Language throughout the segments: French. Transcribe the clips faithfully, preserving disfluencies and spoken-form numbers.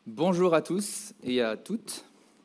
Bonjour à tous et à toutes.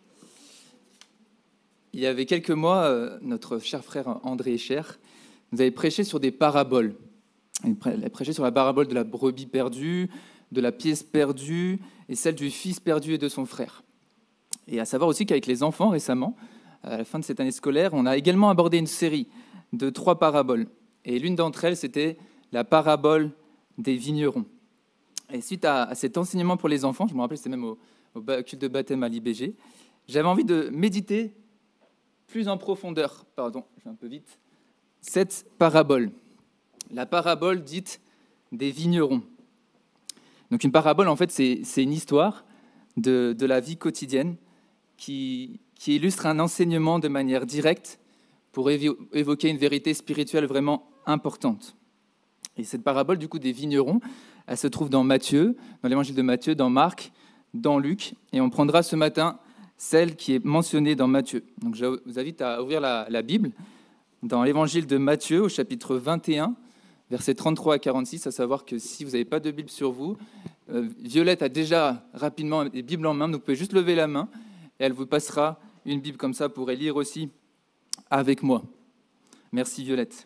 Il y avait quelques mois, notre cher frère André Echer nous avait prêché sur des paraboles. Il a prêché sur la parabole de la brebis perdue, de la pièce perdue et celle du fils perdu et de son frère. Et à savoir aussi qu'avec les enfants récemment, à la fin de cette année scolaire, on a également abordé une série de trois paraboles. Et l'une d'entre elles, c'était la parabole des vignerons. Et suite à, à cet enseignement pour les enfants, je me rappelle, c'était même au, au culte de baptême à l'I B G, j'avais envie de méditer plus en profondeur, pardon, je vais un peu vite, cette parabole, la parabole dite des vignerons. Donc une parabole, en fait, c'est, c'est une histoire de, de la vie quotidienne qui, qui illustre un enseignement de manière directe pour évo- évoquer une vérité spirituelle vraiment importante. Et cette parabole, du coup, des vignerons, elle se trouve dans Matthieu, dans l'évangile de Matthieu, dans Marc, dans Luc, et on prendra ce matin celle qui est mentionnée dans Matthieu. Donc je vous invite à ouvrir la, la Bible dans l'évangile de Matthieu, au chapitre vingt et un, versets trente-trois à quarante-six, à savoir que si vous n'avez pas de Bible sur vous, euh, Violette a déjà rapidement des Bibles en main, donc vous pouvez juste lever la main, et elle vous passera une Bible comme ça, vous pourrez lire aussi avec moi. Merci Violette.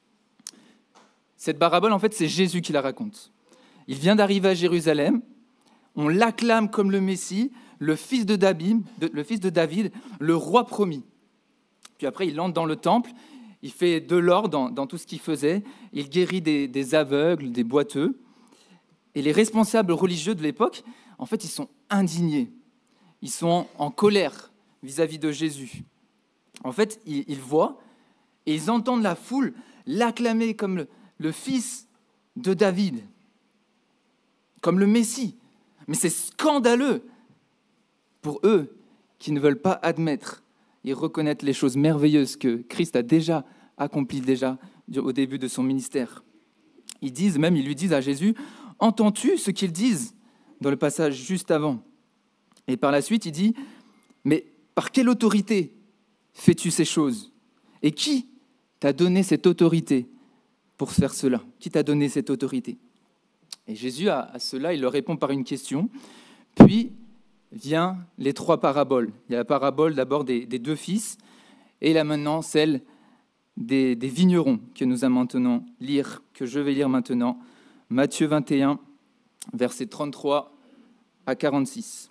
Cette parabole, en fait, c'est Jésus qui la raconte. Il vient d'arriver à Jérusalem, on l'acclame comme le Messie, le fils de David, le fils de David, le roi promis. Puis après, il entre dans le temple, il fait de l'or dans, dans tout ce qu'il faisait, il guérit des, des aveugles, des boiteux. Et les responsables religieux de l'époque, en fait, ils sont indignés, ils sont en, en colère vis-à-vis de Jésus. En fait, ils, ils voient et ils entendent la foule l'acclamer comme le, le fils de David, comme le Messie. Mais c'est scandaleux pour eux qui ne veulent pas admettre et reconnaître les choses merveilleuses que Christ a déjà accomplies déjà au début de son ministère. Ils disent même, ils lui disent à Jésus, « Entends-tu ce qu'ils disent ?» dans le passage juste avant. Et par la suite, il dit, « Mais par quelle autorité fais-tu ces choses ? Et qui t'a donné cette autorité pour faire cela ? Qui t'a donné cette autorité ?» Et Jésus, à cela, il leur répond par une question. Puis vient les trois paraboles. Il y a la parabole d'abord des, des deux fils, et là maintenant celle des, des vignerons que nous allons maintenant lire, que je vais lire maintenant. Matthieu vingt et un, versets trente-trois à quarante-six.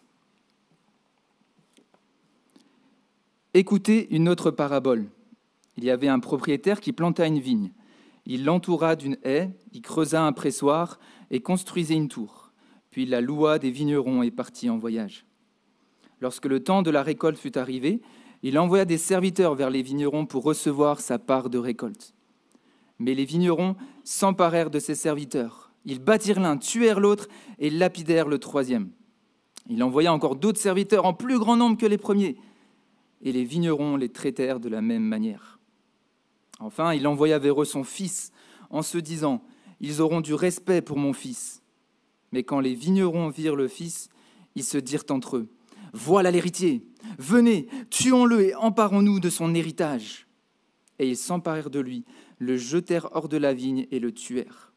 Écoutez une autre parabole. Il y avait un propriétaire qui planta une vigne. Il l'entoura d'une haie, il creusa un pressoir et construisit une tour. Puis il la loua des vignerons et partit en voyage. Lorsque le temps de la récolte fut arrivé, il envoya des serviteurs vers les vignerons pour recevoir sa part de récolte. Mais les vignerons s'emparèrent de ces serviteurs. Ils battirent l'un, tuèrent l'autre et lapidèrent le troisième. Il envoya encore d'autres serviteurs en plus grand nombre que les premiers. Et les vignerons les traitèrent de la même manière. Enfin, il envoya vers eux son fils en se disant « Ils auront du respect pour mon fils. » Mais quand les vignerons virent le fils, ils se dirent entre eux « Voilà l'héritier, venez, tuons-le et emparons-nous de son héritage. » Et ils s'emparèrent de lui, le jetèrent hors de la vigne et le tuèrent.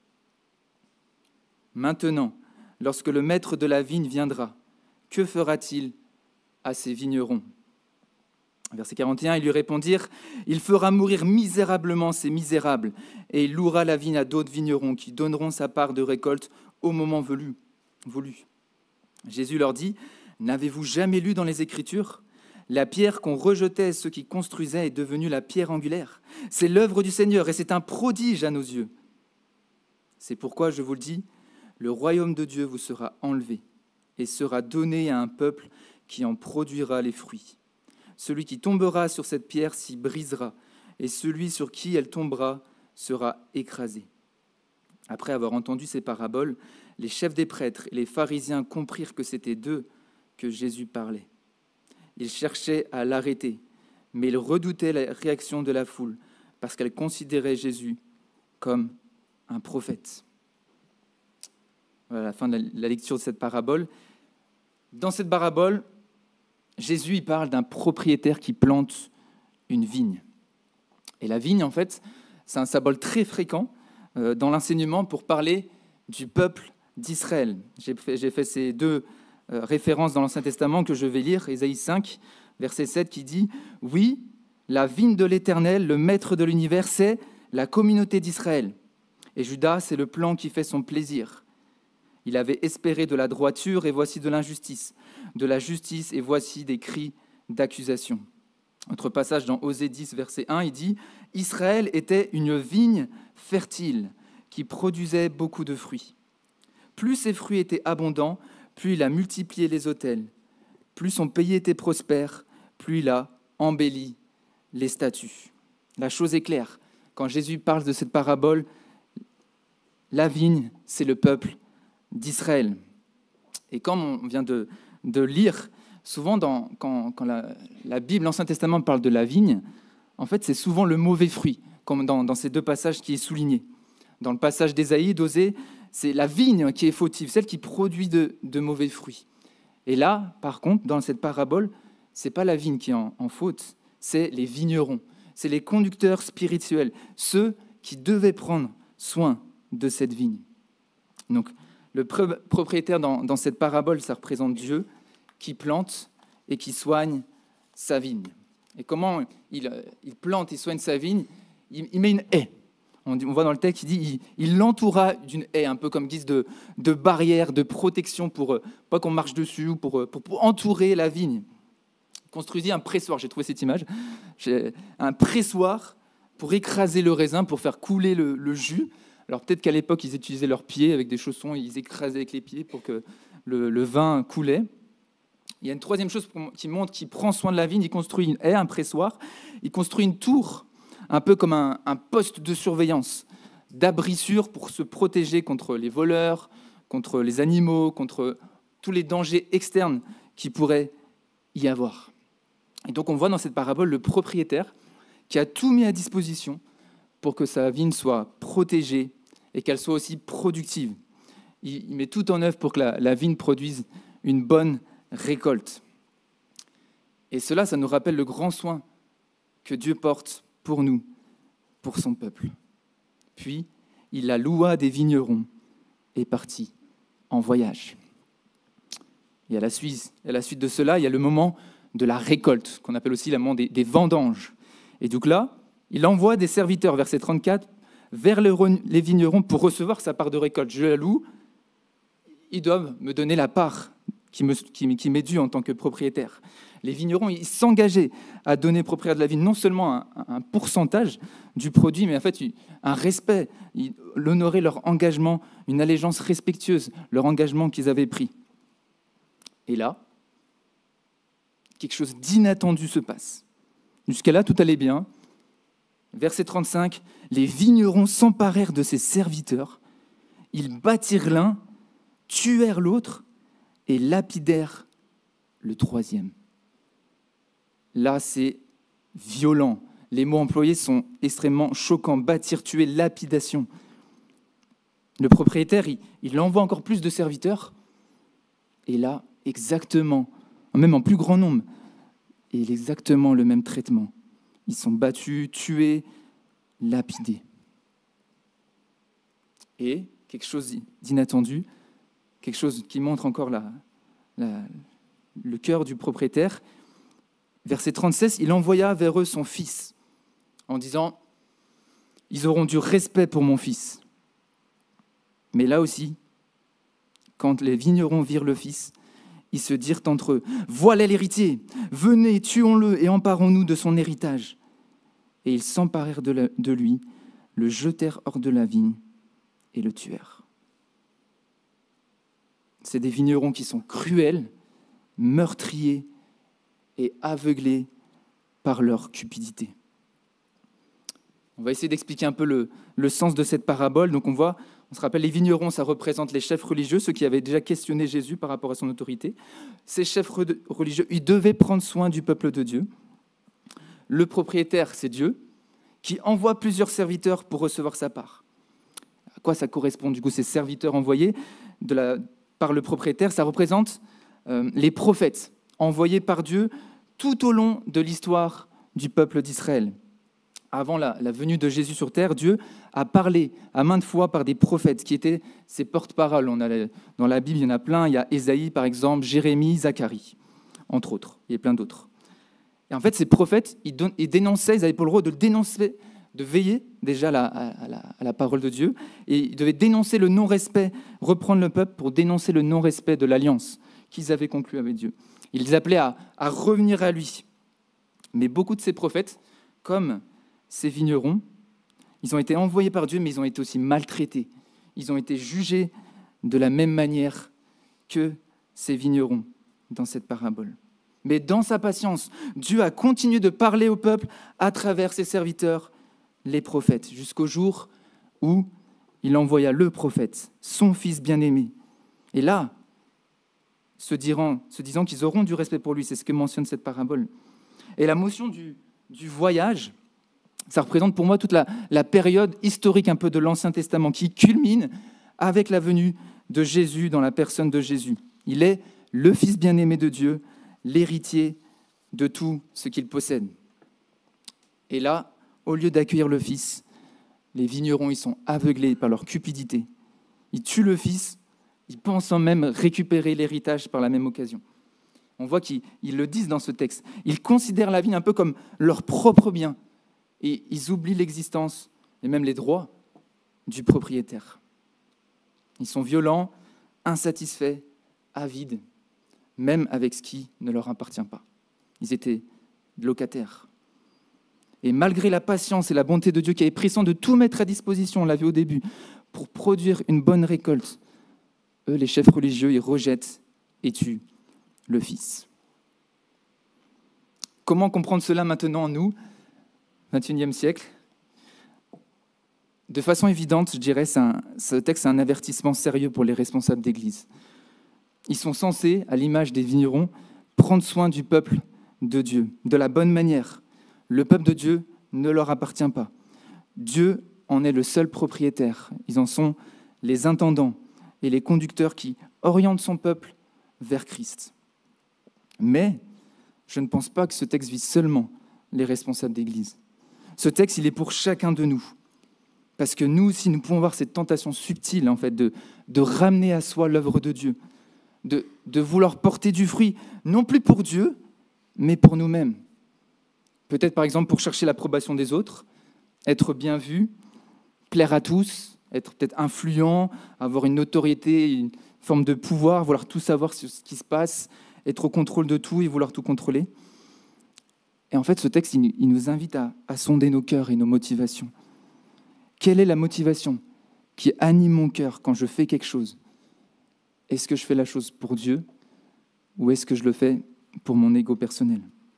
Maintenant, lorsque le maître de la vigne viendra, que fera-t-il à ces vignerons ? Verset quarante et un, ils lui répondirent « Il fera mourir misérablement ces misérables, et il louera la vigne à d'autres vignerons qui donneront sa part de récolte au moment voulu. voulu. » Jésus leur dit « N'avez-vous jamais lu dans les Écritures ? La pierre qu'on rejetait ceux qui construisaient est devenue la pierre angulaire. C'est l'œuvre du Seigneur, et c'est un prodige à nos yeux. C'est pourquoi je vous le dis, le royaume de Dieu vous sera enlevé, et sera donné à un peuple qui en produira les fruits. Celui qui tombera sur cette pierre s'y brisera, et celui sur qui elle tombera sera écrasé. » Après avoir entendu ces paraboles, les chefs des prêtres et les pharisiens comprirent que c'était d'eux que Jésus parlait. Ils cherchaient à l'arrêter, mais ils redoutaient la réaction de la foule, parce qu'elle considérait Jésus comme un prophète. Voilà la fin de la lecture de cette parabole. Dans cette parabole, Jésus il parle d'un propriétaire qui plante une vigne. Et la vigne, en fait, c'est un symbole très fréquent euh, dans l'enseignement pour parler du peuple d'Israël. J'ai fait, j'ai fait ces deux euh, référence dans l'Ancien Testament que je vais lire, Ésaïe cinq, verset sept, qui dit « Oui, la vigne de l'Éternel, le maître de l'univers, c'est la communauté d'Israël. Et Judas, c'est le plan qui fait son plaisir. Il avait espéré de la droiture, et voici de l'injustice. De la justice, et voici des cris d'accusation. » Autre passage dans Osée dix, verset un, il dit « Israël était une vigne fertile qui produisait beaucoup de fruits. Plus ses fruits étaient abondants, plus il a multiplié les autels. Plus son pays était prospère, plus il a embelli les statues. » La chose est claire. Quand Jésus parle de cette parabole, la vigne, c'est le peuple d'Israël. Et comme on vient de, de lire, souvent dans, quand, quand la, la Bible, l'Ancien Testament parle de la vigne, en fait, c'est souvent le mauvais fruit, comme dans, dans ces deux passages qui est souligné. Dans le passage d'Ésaïe, d'Osée, c'est la vigne qui est fautive, celle qui produit de, de mauvais fruits. Et là, par contre, dans cette parabole, ce n'est pas la vigne qui est en, en faute, c'est les vignerons, c'est les conducteurs spirituels, ceux qui devaient prendre soin de cette vigne. Donc, le propriétaire dans, dans cette parabole, ça représente Dieu qui plante et qui soigne sa vigne. Et comment il, il plante et soigne sa vigne? il, il met une haie. On, dit, on voit dans le texte, il dit il, il l'entoura d'une haie, un peu comme guise de, de barrière, de protection pour pas qu'on marche dessus, ou pour, pour, pour entourer la vigne. Il construisit un pressoir, j'ai trouvé cette image, j'ai un pressoir pour écraser le raisin, pour faire couler le, le jus. Alors peut-être qu'à l'époque, ils utilisaient leurs pieds avec des chaussons, ils écrasaient avec les pieds pour que le, le vin coulait. Il y a une troisième chose qui montre qu'il prend soin de la vigne, il construit une haie, un pressoir, il construit une tour, un peu comme un, un poste de surveillance, d'abri sûr pour se protéger contre les voleurs, contre les animaux, contre tous les dangers externes qui pourraient y avoir. Et donc on voit dans cette parabole le propriétaire qui a tout mis à disposition pour que sa vigne soit protégée et qu'elle soit aussi productive. Il, il met tout en œuvre pour que la, la vigne produise une bonne récolte. Et cela, ça nous rappelle le grand soin que Dieu porte pour nous, pour son peuple. Puis, il la loua des vignerons et partit en voyage. Et à la suite, à la suite de cela, il y a le moment de la récolte, qu'on appelle aussi le moment des, des vendanges. Et donc là, il envoie des serviteurs, verset trente-quatre, vers les vignerons pour recevoir sa part de récolte. Je la loue, ils doivent me donner la part qui, me, qui, qui m'est due en tant que propriétaire. Les vignerons, ils s'engageaient à donner au propriétaire de la vigne non seulement un, un pourcentage du produit, mais en fait un respect. Ils honoraient leur engagement, une allégeance respectueuse, leur engagement qu'ils avaient pris. Et là, quelque chose d'inattendu se passe. Jusqu'à là, tout allait bien. Verset trente-cinq, les vignerons s'emparèrent de ses serviteurs, ils battirent l'un, tuèrent l'autre et lapidèrent le troisième. Là, c'est violent. Les mots employés sont extrêmement choquants. Bâtir, tuer, lapidation. Le propriétaire, il, il envoie encore plus de serviteurs. Et là, exactement, même en plus grand nombre, et exactement le même traitement. Ils sont battus, tués, lapidés. Et quelque chose d'inattendu, quelque chose qui montre encore la, la, le cœur du propriétaire. Verset trente-six, il envoya vers eux son fils, en disant « Ils auront du respect pour mon fils. » Mais là aussi, quand les vignerons virent le fils, ils se dirent entre eux « Voilà l'héritier, venez, tuons-le et emparons-nous de son héritage. » Et ils s'emparèrent de, la, de lui, le jetèrent hors de la vigne et le tuèrent. C'est des vignerons qui sont cruels, meurtriers et aveuglés par leur cupidité. On va essayer d'expliquer un peu le, le sens de cette parabole. Donc on voit, on se rappelle, les vignerons, ça représente les chefs religieux, ceux qui avaient déjà questionné Jésus par rapport à son autorité. Ces chefs religieux, ils devaient prendre soin du peuple de Dieu. Le propriétaire, c'est Dieu, qui envoie plusieurs serviteurs pour recevoir sa part. À quoi ça correspond, du coup, ces serviteurs envoyés de la, par le propriétaire? Ça représente euh, les prophètes envoyés par Dieu tout au long de l'histoire du peuple d'Israël. avant la, la venue de Jésus sur terre, Dieu a parlé à maintes fois par des prophètes qui étaient ses porte-paroles. On a, dans la Bible, il y en a plein. Il y a Ésaïe, par exemple, Jérémie, Zacharie, entre autres. Il y a plein d'autres. Et en fait, ces prophètes, ils, don- ils dénonçaient, ils avaient pour le rôle de dénoncer, de veiller déjà à la, à, la, à la parole de Dieu. Et ils devaient dénoncer le non-respect, reprendre le peuple pour dénoncer le non-respect de l'alliance qu'ils avaient conclue avec Dieu. Ils les appelaient à, à revenir à lui. Mais beaucoup de ces prophètes, comme ces vignerons, ils ont été envoyés par Dieu, mais ils ont été aussi maltraités. Ils ont été jugés de la même manière que ces vignerons dans cette parabole. Mais dans sa patience, Dieu a continué de parler au peuple à travers ses serviteurs, les prophètes, jusqu'au jour où il envoya le prophète, son fils bien-aimé. Et là, se, dirant, se disant qu'ils auront du respect pour lui, c'est ce que mentionne cette parabole. Et la notion du, du voyage, ça représente pour moi toute la, la période historique un peu de l'Ancien Testament qui culmine avec la venue de Jésus dans la personne de Jésus. Il est le Fils bien-aimé de Dieu, l'héritier de tout ce qu'il possède. Et là, au lieu d'accueillir le Fils, les vignerons ils sont aveuglés par leur cupidité. Ils tuent le Fils, ils pensant même récupérer l'héritage par la même occasion. On voit qu'ils ils le disent dans ce texte. Ils considèrent la vie un peu comme leur propre bien. Et ils oublient l'existence et même les droits du propriétaire. Ils sont violents, insatisfaits, avides, même avec ce qui ne leur appartient pas. Ils étaient locataires. Et malgré la patience et la bonté de Dieu qui avait pris soin de tout mettre à disposition, on l'a vu au début, pour produire une bonne récolte, eux, les chefs religieux, ils rejettent et tuent le Fils. Comment comprendre cela maintenant, nous, vingt et unième siècle? De façon évidente, je dirais, c'est un, ce texte est un avertissement sérieux pour les responsables d'Église. Ils sont censés, à l'image des vignerons, prendre soin du peuple de Dieu, de la bonne manière. Le peuple de Dieu ne leur appartient pas. Dieu en est le seul propriétaire. Ils en sont les intendants et les conducteurs qui orientent son peuple vers Christ. Mais je ne pense pas que ce texte vise seulement les responsables d'Église. Ce texte, il est pour chacun de nous. Parce que nous aussi, nous pouvons avoir cette tentation subtile, en fait, de, de ramener à soi l'œuvre de Dieu, de, de vouloir porter du fruit, non plus pour Dieu, mais pour nous-mêmes. Peut-être, par exemple, pour chercher l'approbation des autres, être bien vu, plaire à tous, être peut-être influent, avoir une notoriété, une forme de pouvoir, vouloir tout savoir sur ce qui se passe, être au contrôle de tout et vouloir tout contrôler. Et en fait, ce texte, il nous invite à, à sonder nos cœurs et nos motivations. Quelle est la motivation qui anime mon cœur quand je fais quelque chose? Est-ce que je fais la chose pour Dieu ou est-ce que je le fais pour mon ego personnel?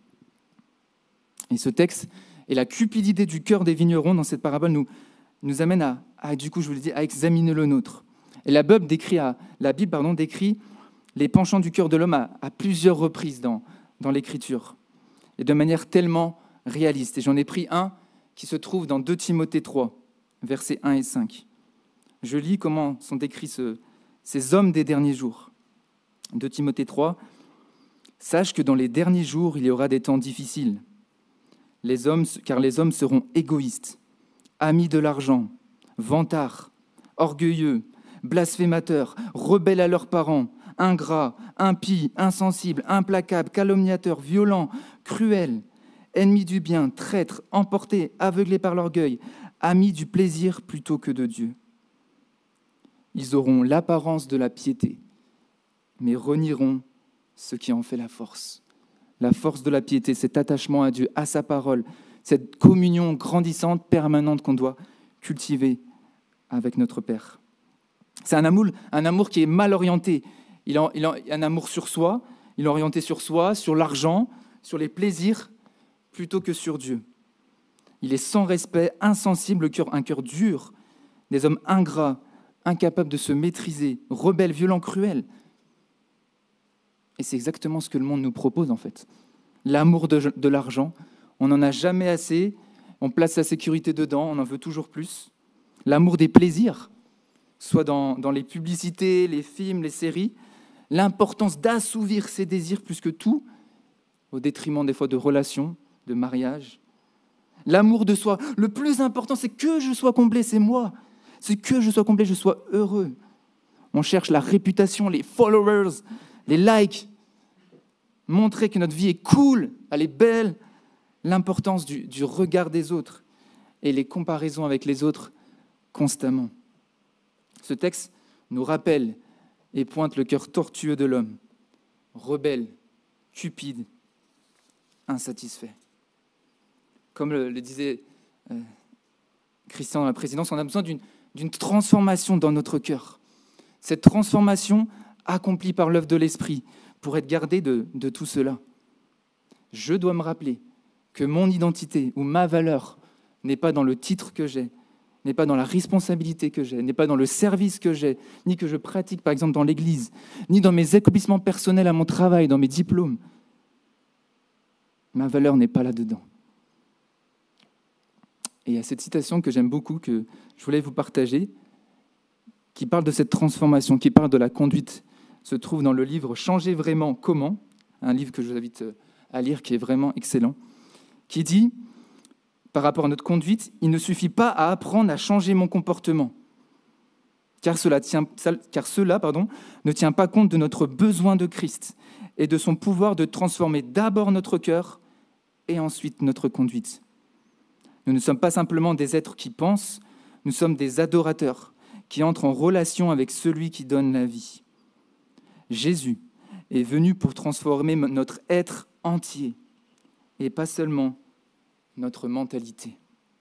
Et ce texte et la cupidité du cœur des vignerons dans cette parabole nous, nous amène à, à, du coup, je vous le dis, à examiner le nôtre. Et la Bible décrit, à, la Bible, pardon, décrit les penchants du cœur de l'homme à, à plusieurs reprises dans, dans l'Écriture, et de manière tellement réaliste. Et j'en ai pris un qui se trouve dans deux Timothée trois, versets un et cinq. Je lis comment sont décrits ce, ces hommes des derniers jours. deux Timothée trois, « Sache que dans les derniers jours, il y aura des temps difficiles, les hommes, car les hommes seront égoïstes, amis de l'argent, vantards, orgueilleux, blasphémateurs, rebelles à leurs parents, ingrats, impies, insensibles, implacables, calomniateurs, violents, cruels, ennemis du bien, traîtres, emportés, aveuglés par l'orgueil, amis du plaisir plutôt que de Dieu. Ils auront l'apparence de la piété, mais renieront ce qui en fait la force. La force de la piété, cet attachement à Dieu, à sa parole, cette communion grandissante, permanente qu'on doit cultiver avec notre Père. C'est un amour, un amour qui est mal orienté. Il a, il a un amour sur soi, il est orienté sur soi, sur l'argent, sur les plaisirs, plutôt que sur Dieu. Il est sans respect, insensible, un cœur dur, des hommes ingrats, incapables de se maîtriser, rebelles, violents, cruels. Et c'est exactement ce que le monde nous propose, en fait. L'amour de, de l'argent, on n'en a jamais assez, on place sa sécurité dedans, on en veut toujours plus. L'amour des plaisirs, soit dans, dans les publicités, les films, les séries, l'importance d'assouvir ses désirs plus que tout, au détriment des fois de relations, de mariage. L'amour de soi. Le plus important, c'est que je sois comblé, c'est moi. C'est que je sois comblé, je sois heureux. On cherche la réputation, les followers, les likes. Montrer que notre vie est cool, elle est belle. L'importance du, du regard des autres et les comparaisons avec les autres constamment. Ce texte nous rappelle et pointe le cœur tortueux de l'homme, rebelle, cupide, insatisfait. Comme le, le disait euh, Christian dans la présidence, on a besoin d'une, d'une transformation dans notre cœur. Cette transformation accomplie par l'œuvre de l'Esprit pour être gardée de, de tout cela. Je dois me rappeler que mon identité ou ma valeur n'est pas dans le titre que j'ai, n'est pas dans la responsabilité que j'ai, n'est pas dans le service que j'ai, ni que je pratique, par exemple, dans l'Église, ni dans mes accomplissements personnels à mon travail, dans mes diplômes. Ma valeur n'est pas là-dedans. Et il y a cette citation que j'aime beaucoup, que je voulais vous partager, qui parle de cette transformation, qui parle de la conduite, se trouve dans le livre « Changer vraiment comment », un livre que je vous invite à lire, qui est vraiment excellent, qui dit, par rapport à notre conduite, « Il ne suffit pas à apprendre à changer mon comportement, car cela, tient, car cela pardon, ne tient pas compte de notre besoin de Christ et de son pouvoir de transformer d'abord notre cœur et ensuite notre conduite. Nous ne sommes pas simplement des êtres qui pensent, nous sommes des adorateurs qui entrent en relation avec celui qui donne la vie. Jésus est venu pour transformer notre être entier et pas seulement notre mentalité.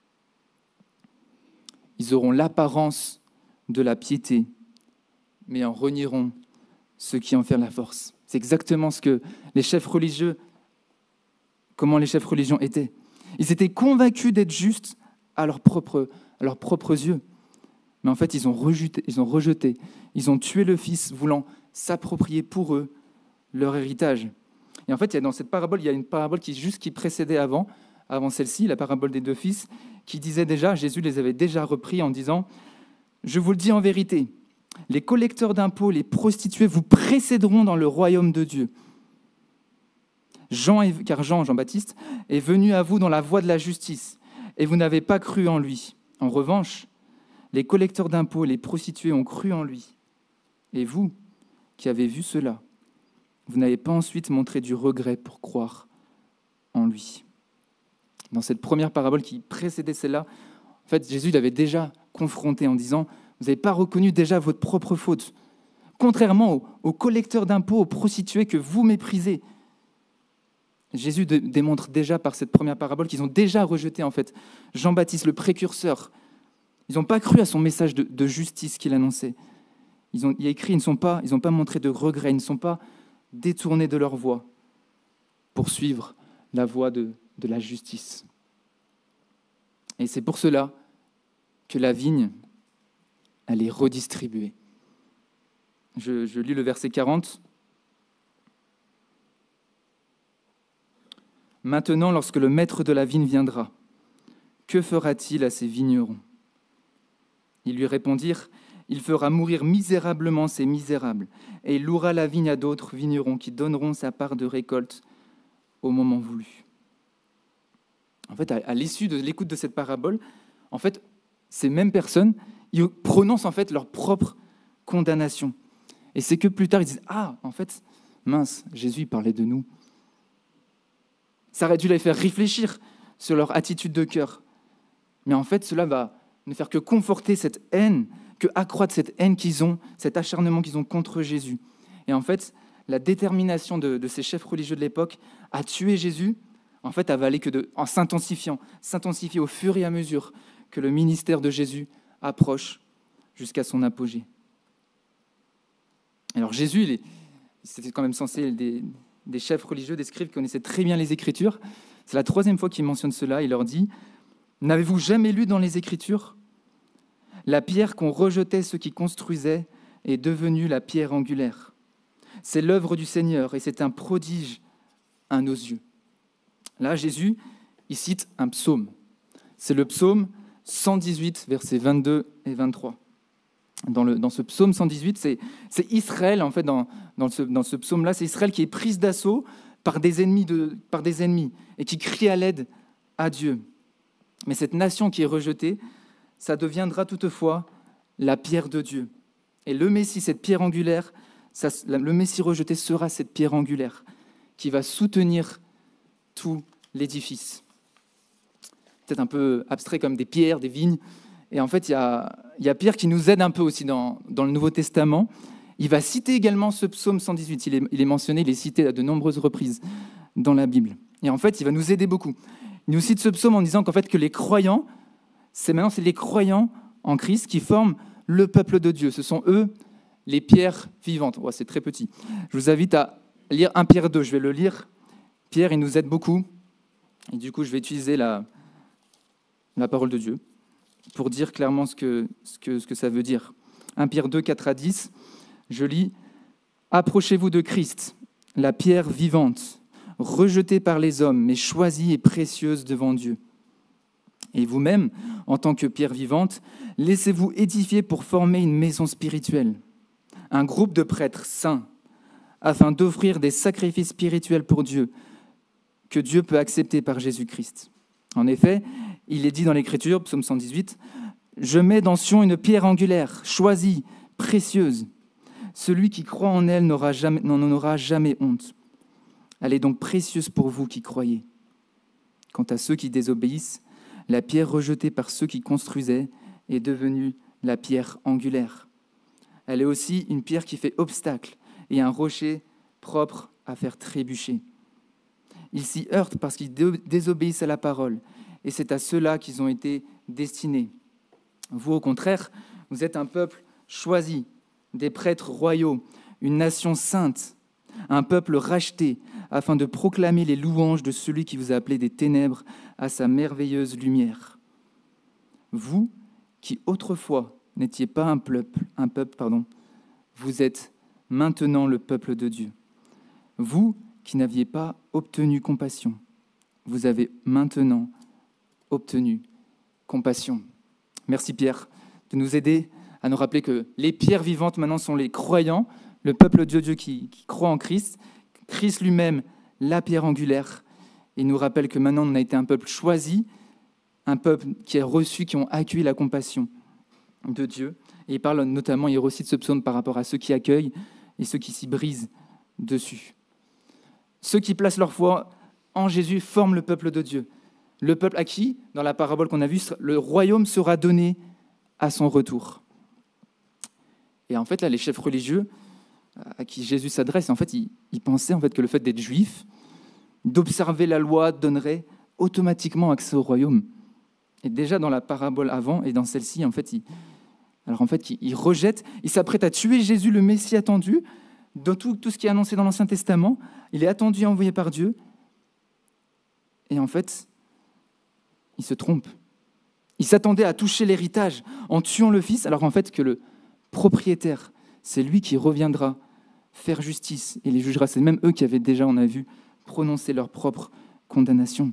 Ils auront l'apparence de la piété, mais en renieront ceux qui en font la force. C'est exactement ce que les chefs religieux, comment les chefs religieux étaient. Ils étaient convaincus d'être justes à leurs propres, à leurs propres yeux. Mais en fait, ils ont rejeté, ils ont rejeté, ils ont tué le Fils, voulant s'approprier pour eux leur héritage. Et en fait, dans cette parabole, il y a une parabole qui, juste qui précédait avant, avant celle-ci, la parabole des deux fils, qui disait déjà, Jésus les avait déjà repris en disant « Je vous le dis en vérité, les collecteurs d'impôts, les prostituées vous précéderont dans le royaume de Dieu. Jean, est, car Jean, Jean-Baptiste, est venu à vous dans la voie de la justice, et vous n'avez pas cru en lui. En revanche, les collecteurs d'impôts, les prostituées ont cru en lui. Et vous, qui avez vu cela, vous n'avez pas ensuite montré du regret pour croire en lui. » Dans cette première parabole qui précédait celle-là, en fait, Jésus l'avait déjà confronté en disant « Vous n'avez pas reconnu déjà votre propre faute, contrairement aux, aux collecteurs d'impôts, aux prostituées que vous méprisez. » Jésus de, démontre déjà par cette première parabole qu'ils ont déjà rejeté en fait Jean-Baptiste, le précurseur. Ils n'ont pas cru à son message de, de justice qu'il annonçait. Ils ont, il y a écrit, ils n'ont pas, ils n'ont pas montré de regret, ils ne sont pas détournés de leur voie pour suivre la voie de, de la justice. Et c'est pour cela que la vigne, elle est redistribuée. Je, je lis le verset quarante. Maintenant, lorsque le maître de la vigne viendra, que fera-t-il à ces vignerons ? Ils lui répondirent, il fera mourir misérablement ces misérables, et il louera la vigne à d'autres vignerons qui donneront sa part de récolte au moment voulu. En fait, à l'issue de l'écoute de cette parabole, en fait, ces mêmes personnes, ils prononcent en fait leur propre condamnation. Et c'est que plus tard, ils disent « Ah, en fait, mince, Jésus parlait de nous. » Ça aurait dû les faire réfléchir sur leur attitude de cœur. Mais en fait, cela va ne faire que conforter cette haine, que accroître cette haine qu'ils ont, cet acharnement qu'ils ont contre Jésus. Et en fait, la détermination de, de ces chefs religieux de l'époque à tuer Jésus, en fait, a valé que de, en s'intensifiant, s'intensifier au fur et à mesure que le ministère de Jésus approche jusqu'à son apogée. Alors Jésus, il est, c'était quand même censé des, des chefs religieux, des scribes qui connaissaient très bien les Écritures. C'est la troisième fois qu'il mentionne cela. Il leur dit « N'avez-vous jamais lu dans les Écritures ? La pierre qu'ont rejetée ceux qui construisaient est devenue la pierre angulaire. C'est l'œuvre du Seigneur et c'est un prodige à nos yeux. » Là, Jésus, il cite un psaume. C'est le psaume cent dix-huit, versets vingt-deux et vingt-trois. Dans, le, dans ce psaume cent dix-huit, c'est, c'est Israël, en fait, dans, dans ce, dans ce psaume-là, c'est Israël qui est prise d'assaut par des ennemis, de, par des ennemis et qui crie à l'aide à Dieu. Mais cette nation qui est rejetée, ça deviendra toutefois la pierre de Dieu. Et le Messie, cette pierre angulaire, ça, le Messie rejeté sera cette pierre angulaire qui va soutenir tout l'édifice. Peut-être un peu abstrait comme des pierres, des vignes. Et en fait, il y a, il y a Pierre qui nous aide un peu aussi dans, dans le Nouveau Testament. Il va citer également ce psaume cent dix-huit. Il est, il est mentionné, il est cité à de nombreuses reprises dans la Bible. Et en fait, il va nous aider beaucoup. Il nous cite ce psaume en disant qu'en fait, que les croyants, c'est maintenant c'est les croyants en Christ qui forment le peuple de Dieu. Ce sont eux les pierres vivantes. Ouais, c'est très petit. Je vous invite à lire un Pierre deux. Je vais le lire. Pierre, il nous aide beaucoup. Et du coup, je vais utiliser la, la parole de Dieu pour dire clairement ce que, ce que, ce que ça veut dire. un Pierre deux, quatre à dix, je lis « Approchez-vous de Christ, la pierre vivante, rejetée par les hommes, mais choisie et précieuse devant Dieu. Et vous-même, en tant que pierre vivante, laissez-vous édifier pour former une maison spirituelle, un groupe de prêtres saints, afin d'offrir des sacrifices spirituels pour Dieu, que Dieu peut accepter par Jésus-Christ. En effet, il est dit dans l'Écriture, psaume cent dix-huit, « Je mets dans Sion une pierre angulaire, choisie, précieuse. Celui qui croit en elle n'aura jamais, n'en aura jamais honte. Elle est donc précieuse pour vous qui croyez. Quant à ceux qui désobéissent, la pierre rejetée par ceux qui construisaient est devenue la pierre angulaire. Elle est aussi une pierre qui fait obstacle et un rocher propre à faire trébucher. Ils s'y heurtent parce qu'ils désobéissent à la parole, et c'est à ceux-là qu'ils ont été destinés. Vous, au contraire, vous êtes un peuple choisi, des prêtres royaux, une nation sainte, un peuple racheté, afin de proclamer les louanges de celui qui vous a appelé des ténèbres à sa merveilleuse lumière. Vous, qui autrefois n'étiez pas un peuple, un peuple, pardon, vous êtes maintenant le peuple de Dieu. Vous qui n'aviez pas obtenu compassion, vous avez maintenant obtenu compassion. Merci Pierre de nous aider à nous rappeler que les pierres vivantes maintenant sont les croyants, le peuple de Dieu qui, qui croit en Christ, Christ lui-même, la pierre angulaire. Il nous rappelle que maintenant on a été un peuple choisi, un peuple qui a reçu, qui ont accueilli la compassion de Dieu. Et il parle notamment, il recite ce psaume par rapport à ceux qui accueillent et ceux qui s'y brisent dessus. Ceux qui placent leur foi en Jésus forment le peuple de Dieu. Le peuple à qui, dans la parabole qu'on a vue, le royaume sera donné à son retour. Et en fait, là, les chefs religieux à qui Jésus s'adresse, en fait, ils, ils pensaient en fait, que le fait d'être juif, d'observer la loi, donnerait automatiquement accès au royaume. Et déjà dans la parabole avant et dans celle-ci, en fait, ils, alors en fait, ils, ils rejettent, ils s'apprêtent à tuer Jésus, le Messie attendu, dans tout, tout ce qui est annoncé dans l'Ancien Testament. Il est attendu et envoyé par Dieu. Et en fait, ils se trompent. Ils s'attendaient à toucher l'héritage en tuant le Fils, alors en fait que le propriétaire, c'est lui qui reviendra faire justice et les jugera. C'est même eux qui avaient déjà, on a vu, prononcé leur propre condamnation.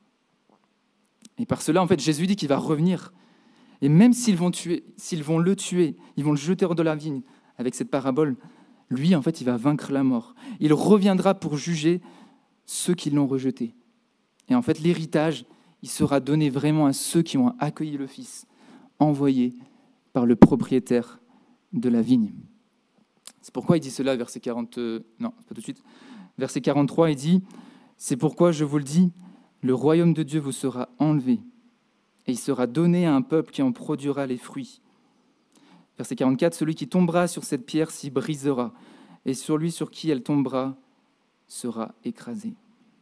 Et par cela, en fait, Jésus dit qu'il va revenir. Et même s'ils vont, tuer, s'ils vont le tuer, ils vont le jeter hors de la vigne, avec cette parabole, lui, en fait, il va vaincre la mort. Il reviendra pour juger ceux qui l'ont rejeté. Et en fait, l'héritage, il sera donné vraiment à ceux qui ont accueilli le Fils, envoyé par le propriétaire de la vigne. C'est pourquoi il dit cela, verset quarante... Non, pas tout de suite. Verset quarante-trois, il dit « C'est pourquoi je vous le dis, le royaume de Dieu vous sera enlevé, et il sera donné à un peuple qui en produira les fruits. » Verset quarante-quatre, « Celui qui tombera sur cette pierre s'y brisera, et sur lui sur qui elle tombera sera écrasé. »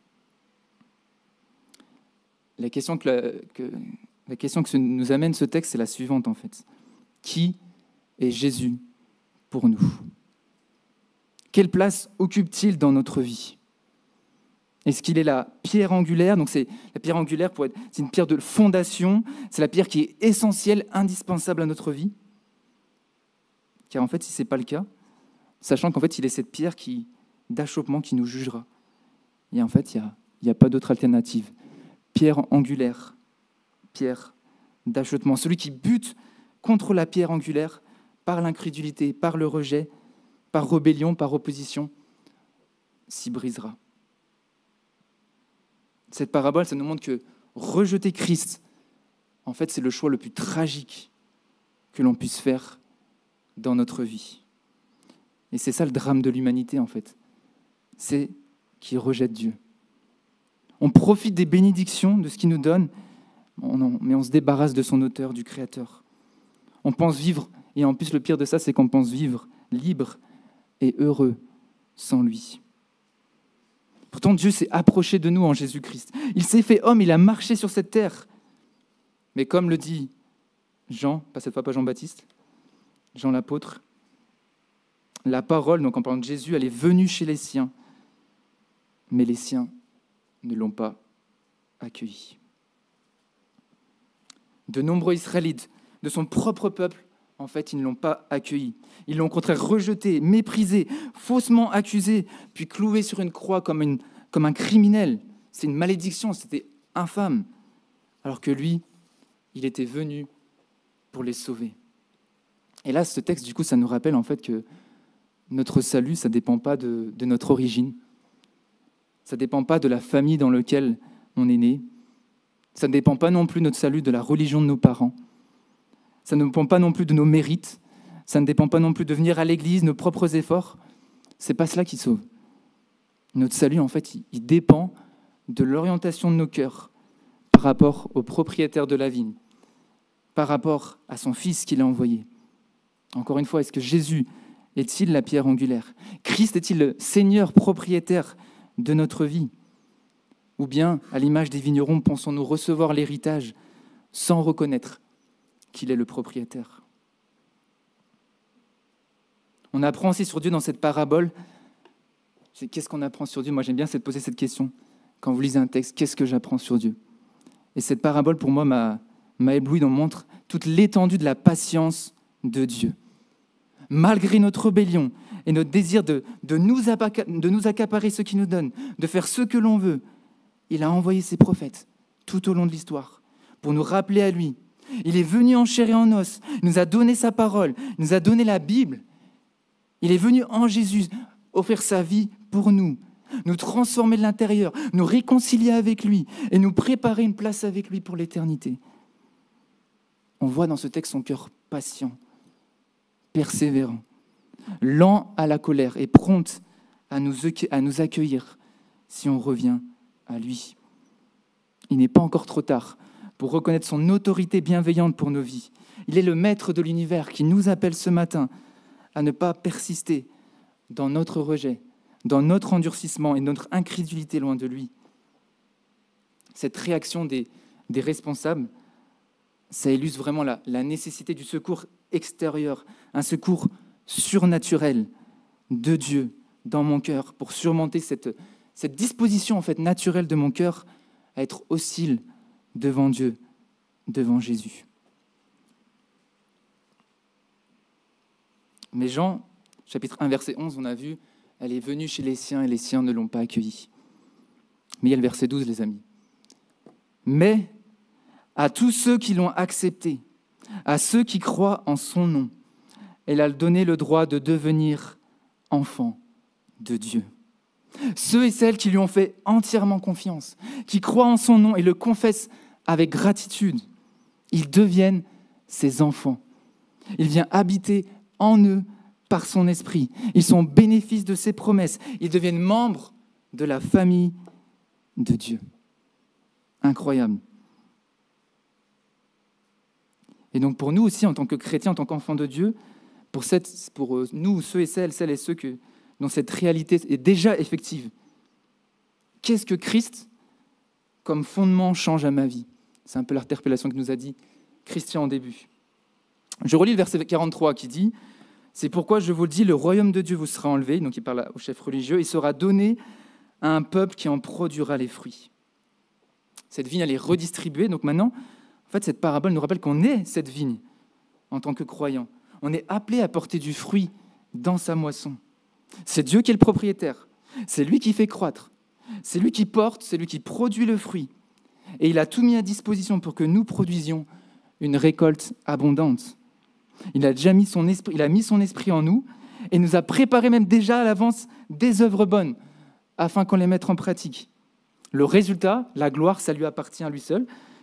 La question que, la, que, la question que nous amène ce texte, c'est la suivante en fait. Qui est Jésus pour nous? Quelle place occupe-t-il dans notre vie? Est-ce qu'il est la pierre angulaire? Donc c'est la pierre angulaire pour être, c'est une pierre de fondation, c'est la pierre qui est essentielle, indispensable à notre vie. Car en fait, si ce n'est pas le cas, sachant qu'en fait, il est cette pierre qui, d'achoppement qui nous jugera. Et en fait, il n'y a, il y a pas d'autre alternative. Pierre angulaire, pierre d'achoppement. Celui qui bute contre la pierre angulaire par l'incrédulité, par le rejet, par rébellion, par opposition, s'y brisera. Cette parabole, ça nous montre que rejeter Christ, en fait, c'est le choix le plus tragique que l'on puisse faire dans notre vie. Et c'est ça le drame de l'humanité, en fait. C'est qu'ils rejettent Dieu. On profite des bénédictions, de ce qu'il nous donne, mais on se débarrasse de son auteur, du Créateur. On pense vivre, et en plus le pire de ça, c'est qu'on pense vivre libre et heureux sans lui. Pourtant, Dieu s'est approché de nous en Jésus-Christ. Il s'est fait homme, il a marché sur cette terre. Mais comme le dit Jean, pas cette fois pas Jean-Baptiste, Jean l'apôtre, la parole, donc en parlant de Jésus, elle est venue chez les siens, mais les siens ne l'ont pas accueilli. De nombreux Israélites, de son propre peuple, en fait, ils ne l'ont pas accueilli. Ils l'ont au contraire rejeté, méprisé, faussement accusé, puis cloué sur une croix comme, une, comme un criminel. C'est une malédiction, c'était infâme. Alors que lui, il était venu pour les sauver. Et là, ce texte, du coup, ça nous rappelle en fait que notre salut, ça ne dépend pas de, de notre origine. Ça ne dépend pas de la famille dans laquelle on est né. Ça ne dépend pas non plus, notre salut, de la religion de nos parents. Ça ne dépend pas non plus de nos mérites. Ça ne dépend pas non plus de venir à l'église, nos propres efforts. Ce n'est pas cela qui sauve. Notre salut, en fait, il, il dépend de l'orientation de nos cœurs par rapport au propriétaire de la vigne, par rapport à son Fils qu'il a envoyé. Encore une fois, est-ce que Jésus est-il la pierre angulaire? Christ est-il le Seigneur propriétaire de notre vie? Ou bien, à l'image des vignerons, pensons-nous recevoir l'héritage sans reconnaître qu'il est le propriétaire? On apprend aussi sur Dieu dans cette parabole. C'est, qu'est-ce qu'on apprend sur Dieu? Moi, j'aime bien se poser cette question. Quand vous lisez un texte, qu'est-ce que j'apprends sur Dieu? Et cette parabole, pour moi, m'a, m'a ébloui, nous montre toute l'étendue de la patience de Dieu. Malgré notre rébellion et notre désir de, de, nous, de nous accaparer ce qu'il nous donne, de faire ce que l'on veut, il a envoyé ses prophètes tout au long de l'histoire pour nous rappeler à lui. Il est venu en chair et en os, il nous a donné sa parole, il nous a donné la Bible. Il est venu en Jésus offrir sa vie pour nous, nous transformer de l'intérieur, nous réconcilier avec lui et nous préparer une place avec lui pour l'éternité. On voit dans ce texte son cœur patient, persévérant, lent à la colère et prompt à nous, à nous accueillir si on revient à lui. Il n'est pas encore trop tard pour reconnaître son autorité bienveillante pour nos vies. Il est le maître de l'univers qui nous appelle ce matin à ne pas persister dans notre rejet, dans notre endurcissement et notre incrédulité loin de lui. Cette réaction des, des responsables, ça illustre vraiment la, la nécessité du secours extérieur, un secours surnaturel de Dieu dans mon cœur pour surmonter cette, cette disposition en fait, naturelle de mon cœur à être hostile devant Dieu, devant Jésus. Mais Jean, chapitre un, verset onze, on a vu, elle est venue chez les siens et les siens ne l'ont pas accueillie. Mais il y a le verset douze, les amis. Mais à tous ceux qui l'ont accepté, à ceux qui croient en son nom, elle a donné le droit de devenir enfants de Dieu. Ceux et celles qui lui ont fait entièrement confiance, qui croient en son nom et le confessent avec gratitude, ils deviennent ses enfants. Il vient habiter en eux par son esprit. Ils sont bénéfices de ses promesses. Ils deviennent membres de la famille de Dieu. Incroyable. Et donc pour nous aussi, en tant que chrétiens, en tant qu'enfants de Dieu, pour, cette, pour nous, ceux et celles, celles et ceux que, dont cette réalité est déjà effective, qu'est-ce que Christ, comme fondement, change à ma vie? C'est un peu l'interpellation que nous a dit Christian en début. Je relis le verset quarante-trois qui dit « C'est pourquoi je vous le dis, le royaume de Dieu vous sera enlevé », donc il parle au chef religieux, « il sera donné à un peuple qui en produira les fruits. » Cette vigne, elle est redistribuée. Donc maintenant, en fait, cette parabole nous rappelle qu'on est cette vigne en tant que croyant. On est appelé à porter du fruit dans sa moisson. C'est Dieu qui est le propriétaire. C'est lui qui fait croître. C'est lui qui porte, c'est lui qui produit le fruit. Et il a tout mis à disposition pour que nous produisions une récolte abondante. Il a déjà mis son esprit, il a mis son esprit en nous et nous a préparé même déjà à l'avance des œuvres bonnes afin qu'on les mette en pratique. Le résultat, la gloire, ça lui appartient à lui seul.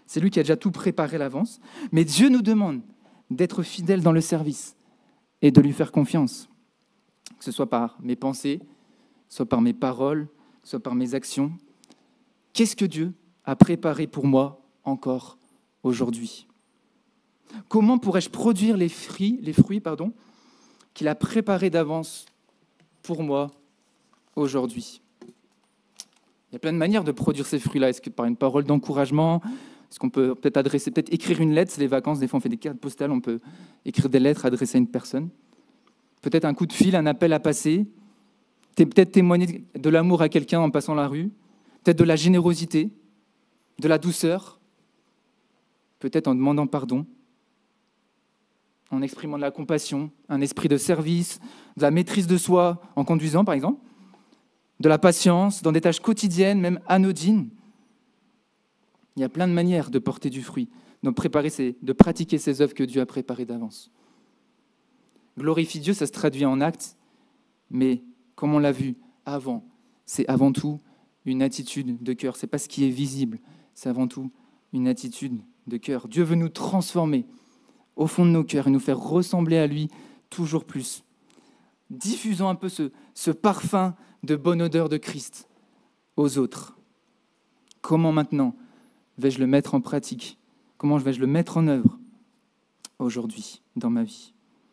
C'est lui qui a déjà tout préparé à l'avance. Mais Dieu nous demande d'être fidèles dans le service et de lui faire confiance, que ce soit par mes pensées, soit par mes paroles, soit par mes actions. Qu'est-ce que Dieu a préparé pour moi encore aujourd'hui? Comment pourrais-je produire les fruits, les fruits pardon, qu'il a préparés d'avance pour moi aujourd'hui? Il y a plein de manières de produire ces fruits-là. Est-ce que par une parole d'encouragement? Est-ce qu'on peut peut-être adresser, peut-être écrire une lettre? C'est les vacances, des fois on fait des cartes postales, on peut écrire des lettres adressées à une personne. Peut-être un coup de fil, un appel à passer. Peut-être témoigner de l'amour à quelqu'un en passant la rue. Peut-être de la générosité, de la douceur. Peut-être en demandant pardon, en exprimant de la compassion, un esprit de service, de la maîtrise de soi en conduisant par exemple, de la patience dans des tâches quotidiennes, même anodines. Il y a plein de manières de porter du fruit, de, préparer ces, de pratiquer ces œuvres que Dieu a préparées d'avance. Glorifier Dieu, ça se traduit en actes, mais comme on l'a vu avant, c'est avant tout une attitude de cœur. Ce n'est pas ce qui est visible, c'est avant tout une attitude de cœur. Dieu veut nous transformer au fond de nos cœurs et nous faire ressembler à lui toujours plus. Diffusons un peu ce, ce parfum de bonne odeur de Christ aux autres. Comment maintenant vais-je le mettre en pratique? Comment vais-je le mettre en œuvre aujourd'hui dans ma vie?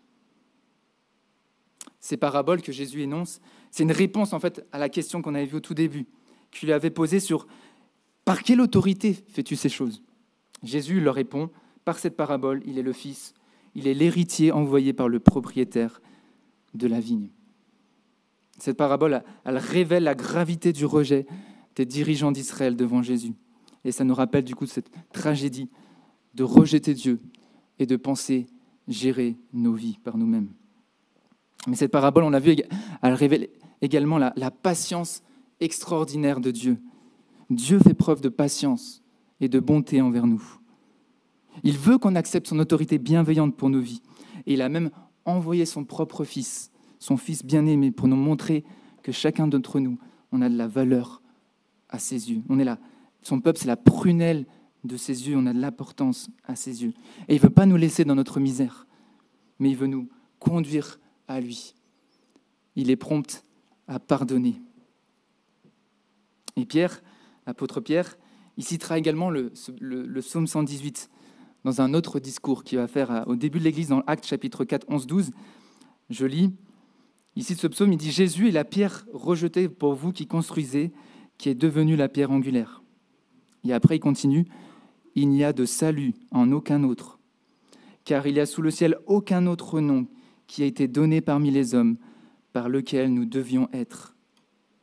Ces paraboles que Jésus énonce, c'est une réponse en fait à la question qu'on avait vue au tout début, qu'il lui avait posée sur « Par quelle autorité fais-tu ces choses ?» Jésus leur répond « Par cette parabole, il est le Fils, il est l'héritier envoyé par le propriétaire de la vigne. » Cette parabole, elle révèle la gravité du rejet des dirigeants d'Israël devant Jésus. Et ça nous rappelle du coup cette tragédie de rejeter Dieu et de penser gérer nos vies par nous-mêmes. Mais cette parabole, on l'a vu, elle révèle également la, la patience extraordinaire de Dieu. Dieu fait preuve de patience et de bonté envers nous. Il veut qu'on accepte son autorité bienveillante pour nos vies. Et il a même envoyé son propre Fils, son Fils bien-aimé, pour nous montrer que chacun d'entre nous, on a de la valeur à ses yeux. On est là. Son peuple, c'est la prunelle de ses yeux. On a de l'importance à ses yeux. Et il ne veut pas nous laisser dans notre misère, mais il veut nous conduire à lui. Il est prompt à pardonner. Et Pierre, l'apôtre Pierre, il citera également le, le, le psaume cent dix-huit dans un autre discours qu'il va faire à, au début de l'Église, dans Actes chapitre quatre, onze, douze. Je lis, ici de ce psaume, il dit « Jésus est la pierre rejetée pour vous qui construisez, qui est devenue la pierre angulaire. » Et après, il continue « Il n'y a de salut en aucun autre, car il n'y a sous le ciel aucun autre nom qui a été donné parmi les hommes par lequel nous devions être sauvés. »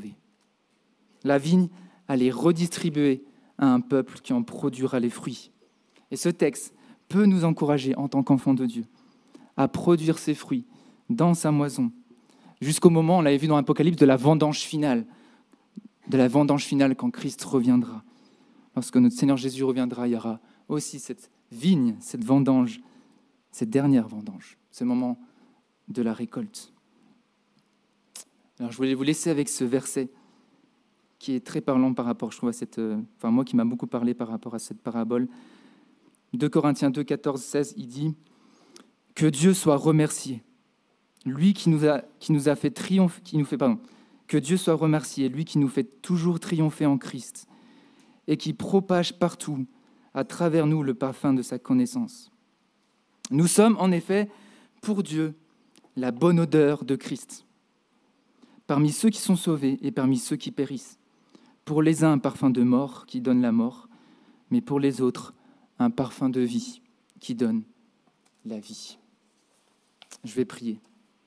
La vigne, elle est redistribuée à un peuple qui en produira les fruits. Et ce texte peut nous encourager en tant qu'enfants de Dieu à produire ses fruits dans sa moison, jusqu'au moment, on l'avait vu dans l'Apocalypse, de la vendange finale, de la vendange finale quand Christ reviendra. Lorsque notre Seigneur Jésus reviendra, il y aura aussi cette vigne, cette vendange, cette dernière vendange, ce moment de la récolte. Alors je voulais vous laisser avec ce verset qui est très parlant par rapport, je trouve, à cette, euh, enfin moi qui m'a beaucoup parlé par rapport à cette parabole. deux Corinthiens deux, quatorze, seize, il dit « Que Dieu soit remercié, lui qui nous a, qui nous a fait triompher, qui nous fait, pardon, que Dieu soit remercié, lui qui nous fait toujours triompher en Christ et qui propage partout, à travers nous, le parfum de sa connaissance. Nous sommes, en effet, pour Dieu, la bonne odeur de Christ, parmi ceux qui sont sauvés et parmi ceux qui périssent. Pour les uns, un parfum de mort qui donne la mort, mais pour les autres, un parfum de vie qui donne la vie. » Je vais prier.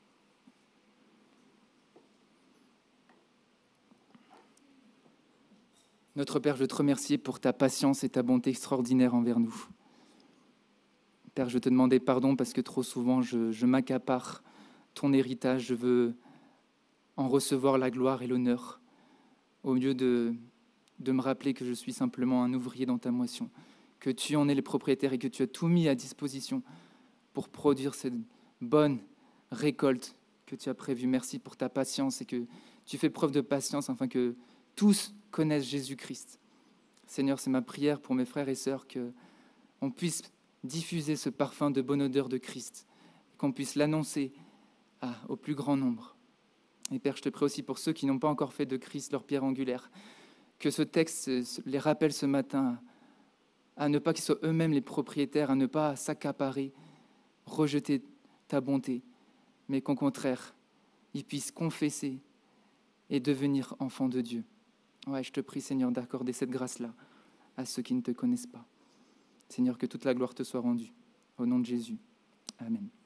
Notre Père, je veux te remercier pour ta patience et ta bonté extraordinaire envers nous. Père, je te demandais pardon parce que trop souvent, je, je m'accapare ton héritage. Je veux en recevoir la gloire et l'honneur, au lieu de, de me rappeler que je suis simplement un ouvrier dans ta moisson, que tu en es le propriétaire et que tu as tout mis à disposition pour produire cette bonne récolte que tu as prévue. Merci pour ta patience et que tu fais preuve de patience afin que tous connaissent Jésus-Christ. Seigneur, c'est ma prière pour mes frères et sœurs qu'on puisse diffuser ce parfum de bonne odeur de Christ, qu'on puisse l'annoncer ah, au plus grand nombre. Et Père, je te prie aussi pour ceux qui n'ont pas encore fait de Christ leur pierre angulaire, que ce texte les rappelle ce matin à ne pas qu'ils soient eux-mêmes les propriétaires, à ne pas s'accaparer, rejeter ta bonté, mais qu'au contraire, ils puissent confesser et devenir enfants de Dieu. Ouais, je te prie, Seigneur, d'accorder cette grâce-là à ceux qui ne te connaissent pas. Seigneur, que toute la gloire te soit rendue. Au nom de Jésus. Amen.